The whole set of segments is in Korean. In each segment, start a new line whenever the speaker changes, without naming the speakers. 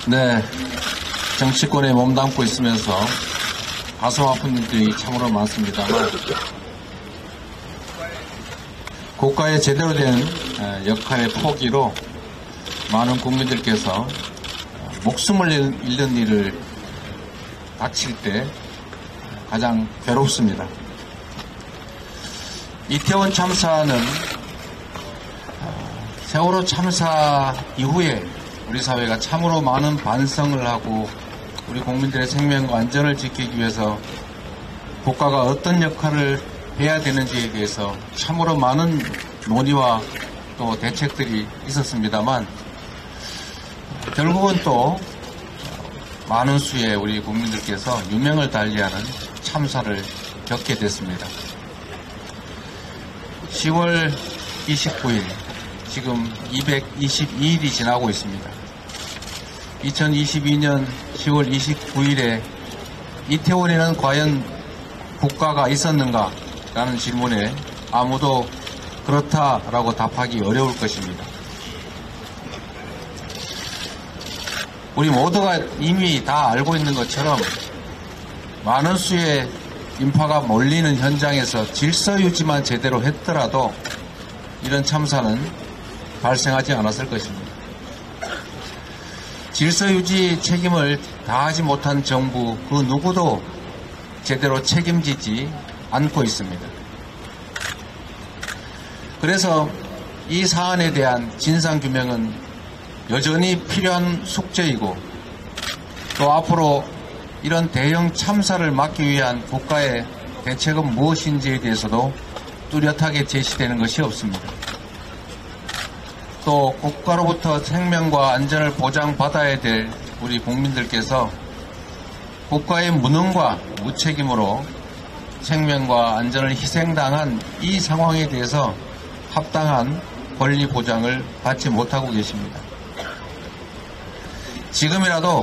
네, 정치권에 몸담고 있으면서 가슴 아픈 일들이 참으로 많습니다만 국가의 제대로 된 역할의 포기로 많은 국민들께서 목숨을 잃는 일을 닥칠 때 가장 괴롭습니다. 이태원 참사는 세월호 참사 이후에 우리 사회가 참으로 많은 반성을 하고 우리 국민들의 생명과 안전을 지키기 위해서 국가가 어떤 역할을 해야 되는지에 대해서 참으로 많은 논의와 또 대책들이 있었습니다만 결국은 또 많은 수의 우리 국민들께서 유명을 달리하는 참사를 겪게 됐습니다. 10월 29일 지금 222일이 지나고 있습니다. 2022년 10월 29일에 이태원에는 과연 국가가 있었는가? 라는 질문에 아무도 그렇다라고 답하기 어려울 것입니다. 우리 모두가 이미 다 알고 있는 것처럼 많은 수의 인파가 몰리는 현장에서 질서 유지만 제대로 했더라도 이런 참사는 발생하지 않았을 것입니다. 질서 유지 책임을 다하지 못한 정부 그 누구도 제대로 책임지지 않고 있습니다. 그래서 이 사안에 대한 진상규명은 여전히 필요한 숙제이고 또 앞으로 이런 대형 참사를 막기 위한 국가의 대책은 무엇인지에 대해서도 뚜렷하게 제시되는 것이 없습니다. 또 국가로부터 생명과 안전을 보장받아야 될 우리 국민들께서 국가의 무능과 무책임으로 생명과 안전을 희생당한 이 상황에 대해서 합당한 권리 보장을 받지 못하고 계십니다. 지금이라도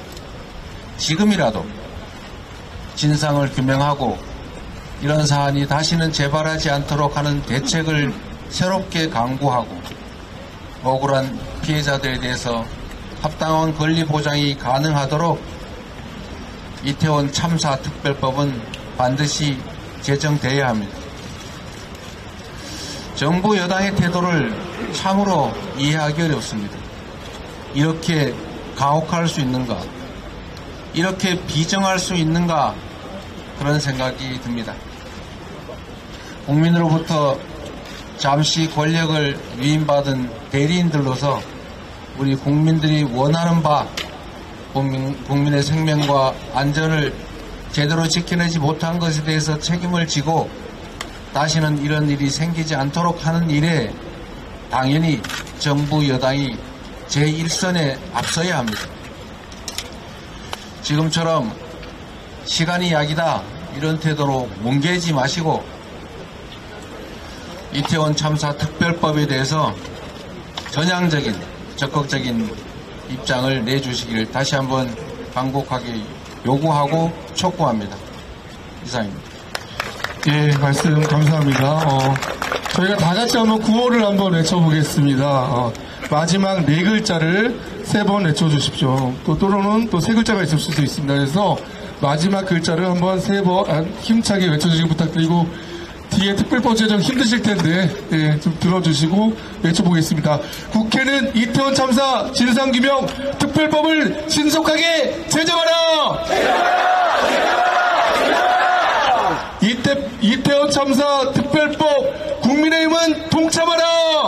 진상을 규명하고 이런 사안이 다시는 재발하지 않도록 하는 대책을 새롭게 강구하고 억울한 피해자들에 대해서 합당한 권리 보장이 가능하도록 이태원 참사 특별법은 반드시 제정돼야 합니다. 정부 여당의 태도를 참으로 이해하기 어렵습니다. 이렇게 가혹할 수 있는가? 이렇게 비정할 수 있는가? 그런 생각이 듭니다. 국민으로부터 잠시 권력을 위임받은 대리인들로서 우리 국민들이 원하는 바 국민의 생명과 안전을 제대로 지켜내지 못한 것에 대해서 책임을 지고 다시는 이런 일이 생기지 않도록 하는 일에 당연히 정부 여당이 제1선에 앞서야 합니다. 지금처럼 시간이 약이다 이런 태도로 뭉개지 마시고 이태원 참사 특별법에 대해서 전향적인 적극적인 입장을 내주시기를 다시 한번 간곡하게 요구하고 촉구합니다. 이상입니다.
예, 말씀 감사합니다. 저희가 다 같이 한번 구호를 한번 외쳐보겠습니다. 마지막 네 글자를 3번 외쳐주십시오. 또는 또 3글자가 있을 수도 있습니다. 그래서 마지막 글자를 한번 3번 힘차게 외쳐주시기 부탁드리고 뒤에 특별법 제정 힘드실 텐데 예, 좀 들어주시고 외쳐보겠습니다. 국회는 이태원 참사 진상규명 특별법을 신속하게 제정하라! 이태원 참사 특별법 국민의힘은 동참하라!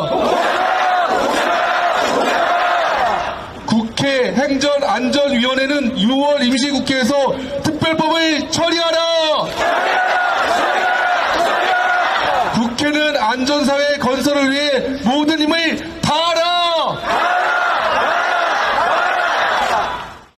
국회 행정안전위원회는 6월 임시국회에서 특별법을 처리하라! 국회는 안전사회 건설을 위해 모든 힘을 다하라!